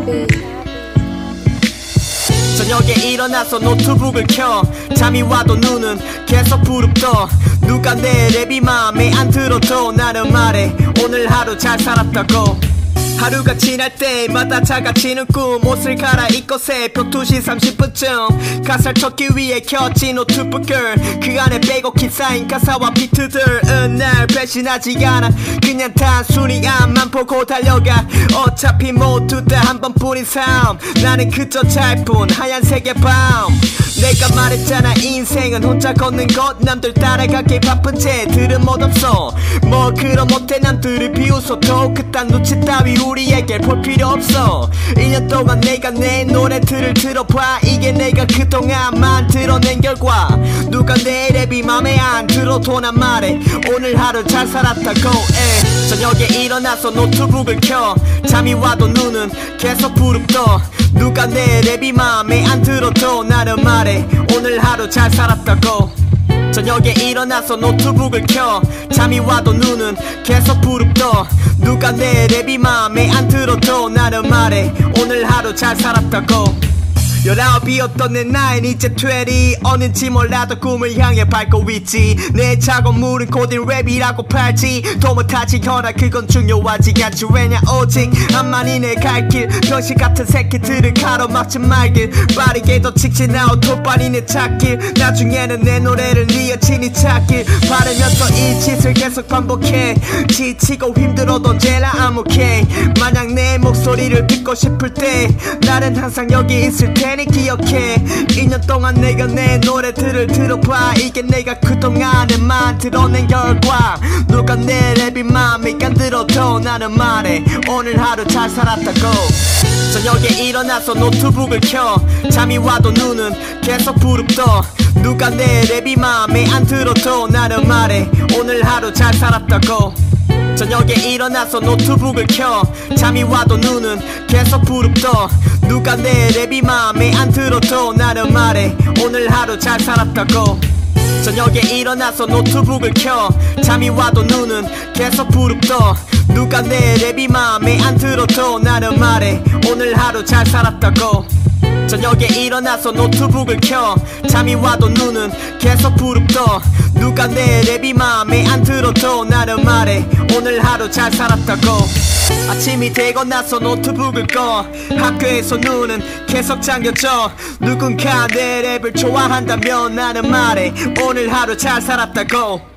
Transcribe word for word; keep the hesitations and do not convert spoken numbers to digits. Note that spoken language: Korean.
저녁에 일어나서 노트북을 켜 잠이 와도 눈은 계속 부릅떠. 누가 내 랩이 맘에 안 들어도 나는 말해 오늘 하루 잘 살았다고. 하루가 지날 때마다 작아지는 꿈. 옷을 갈아입고 새벽 두 시 삼십 분쯤 가사를 적기 위해 켰지 노트북을. 그 안에 빼곡히 쌓인 가사와 비트들은 날 배신하지 않아. 그냥 단순히 앞만 보고 달려가. 어차피 모두 다 한 번뿐인 삶. 나는 그저 짧은 하얀색의 밤. 내가 말했잖아 인생은 혼자 걷는 것. 남들 따라가기 바쁜 쟤들은 못 없어. 뭐 그럼 못해 남들을 비웃어도 그딴 눈치 따위 우리에게 볼 필요 없어. 일 년 동안 내가 내 노래들을 들어봐. 이게 내가 그동안 만들어낸 결과. 누가 내 랩이 맘에 안 들어도 난 말해 오늘 하루 잘 살았다고. 에. 저녁에 일어나서 노트북을 켜 잠이 와도 눈은 계속 부릅떠. 누가 내 랩이 맘에 안 들어도 나는 말해 오늘 하루 잘 살았다고. 저녁에 일어나서 노트북을 켜 잠이 와도 눈은 계속 부릅떠. 누가 내 랩이 맘에 안 들어도 나는 말해 오늘 하루 잘 살았다고. 열아홉이었던 내 나이는 이제 이십. 어는지 몰라도 꿈을 향해 밟고 있지. 내 작업물은 고된 랩이라고 팔지. 도 못하지 허나 그건 중요하지 않지. 왜냐 오직 암만이 내 갈 길. 병신 같은 새끼들을 가로막지 말길. 빠르게도 직진하고 도빠리 내 찾길. 나중에는 내 노래를 네 여친이 찾길 바라면서 이 짓을 계속 반복해. 지치고 힘들어도 언제나 I'm okay. 만약 내 목소리를 듣고 싶을 때 나는 항상 여기 있을 테 기억해. 이 년 동안 내가 내 노래들을 들어봐. 이게 내가 그동안에 만들어낸 결과. 누가 내 랩이 맘에 안 들어도 나는 말해 오늘 하루 잘 살았다고. 저녁에 일어나서 노트북을 켜 잠이 와도 눈은 계속 부릅떠. 누가 내 랩이 맘에 안 들어도 나는 말해 오늘 하루 잘 살았다고. 저녁에 일어나서 노트북을 켜 잠이 와도 눈은 계속 부릅떠. 누가 내 랩이 맘에 안 들어도 나는 말해 오늘 하루 잘 살았다고. 저녁에 일어나서 노트북을 켜 잠이 와도 눈은 계속 부릅떠. 누가 내 랩이 맘에 안 들어도 나는 말해 오늘 하루 잘 살았다고. 저녁에 일어나서 노트북을 켜 잠이 와도 눈은 계속 부릅떠. 누가 내 랩이 맘에 안 들어도 나는 말해 오늘 하루 잘 살았다고. 아침이 되고 나서 노트북을 꺼 학교에서 눈은 계속 잠겨져. 누군가 내 랩을 좋아한다면 나는 말해 오늘 하루 잘 살았다고.